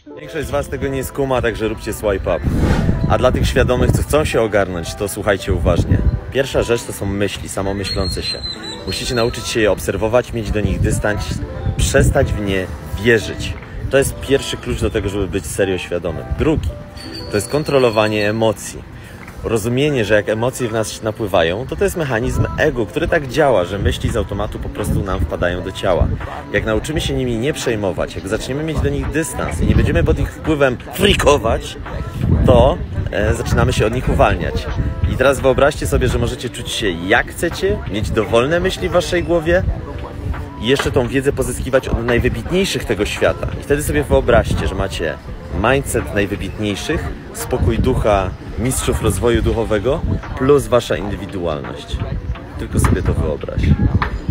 Większość z Was tego nie skuma, także róbcie swipe up. A dla tych świadomych, co chcą się ogarnąć, to słuchajcie uważnie. Pierwsza rzecz to są myśli, samomyślące się. Musicie nauczyć się je obserwować, mieć do nich dystans, przestać w nie wierzyć. To jest pierwszy klucz do tego, żeby być serio świadomym. Drugi to jest kontrolowanie emocji. Rozumienie, że jak emocje w nas napływają, to jest mechanizm ego, który tak działa, że myśli z automatu po prostu nam wpadają do ciała. Jak nauczymy się nimi nie przejmować, jak zaczniemy mieć do nich dystans i nie będziemy pod ich wpływem frikować, to zaczynamy się od nich uwalniać. I teraz wyobraźcie sobie, że możecie czuć się jak chcecie, mieć dowolne myśli w waszej głowie i jeszcze tą wiedzę pozyskiwać od najwybitniejszych tego świata. I wtedy sobie wyobraźcie, że macie mindset najwybitniejszych, spokój ducha mistrzów rozwoju duchowego plus wasza indywidualność. Tylko sobie to wyobraź.